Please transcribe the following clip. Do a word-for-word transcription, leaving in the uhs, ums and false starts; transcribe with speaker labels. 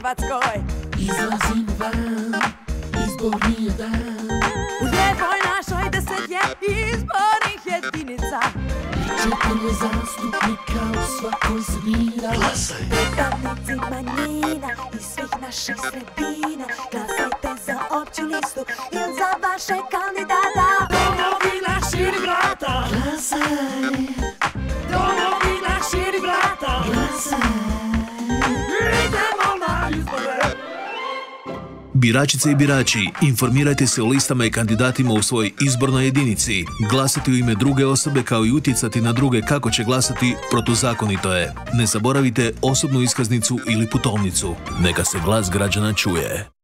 Speaker 1: Hrvatskoj.
Speaker 2: Izlazim van, izborni je dan.
Speaker 1: U lijepoj našoj deset je izbornih jedinica.
Speaker 2: Četiri zastupnika u svakoj se bira. Glasaj!
Speaker 1: Predstavnici manjina iz svih naših sredina. Glasajte za opću listu ili za vaše kandidata.
Speaker 2: Domovina širi vrata. Glasaj! Domovina širi vrata. Glasaj! Idemo na izbore!
Speaker 3: Biračice i birači, informirajte se o listama i kandidatima u svojoj izbornoj jedinici. Glasati u ime druge osobe kao i utjecati na druge kako će glasati protuzakonito je. Ne zaboravite osobnu iskaznicu ili putovnicu. Neka se glas građana čuje.